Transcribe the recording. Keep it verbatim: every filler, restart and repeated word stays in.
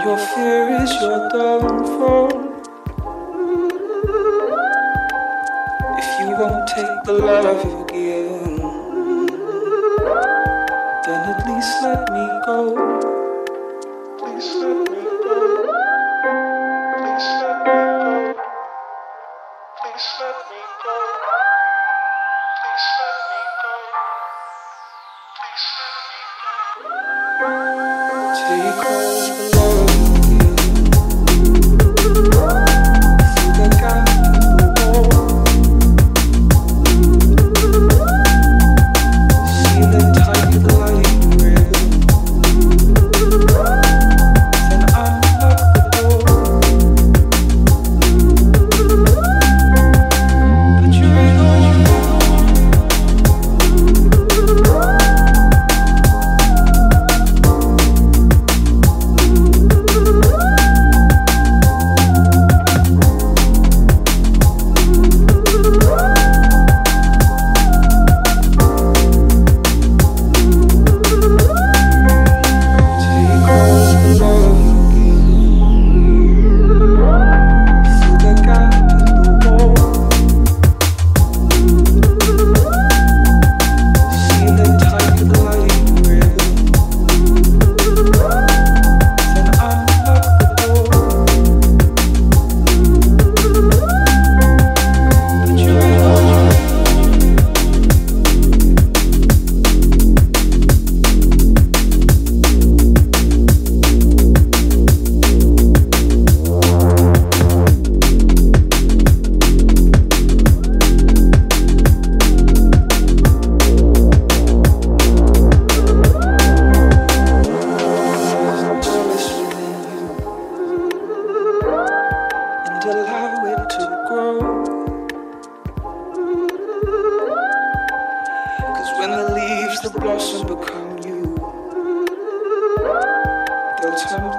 Your fear is your downfall. If you won't take the love you give, then at least let me go. Please let me go. Please let me go. Please let me go. Please let me go. Please let me go. Take all the love you give. Fill the gap in the wall. Seal it tight like a ribbon. Then unlock the door. Put your ring on your allow it to grow. Cause when the leaves that blossom become you, they'll turn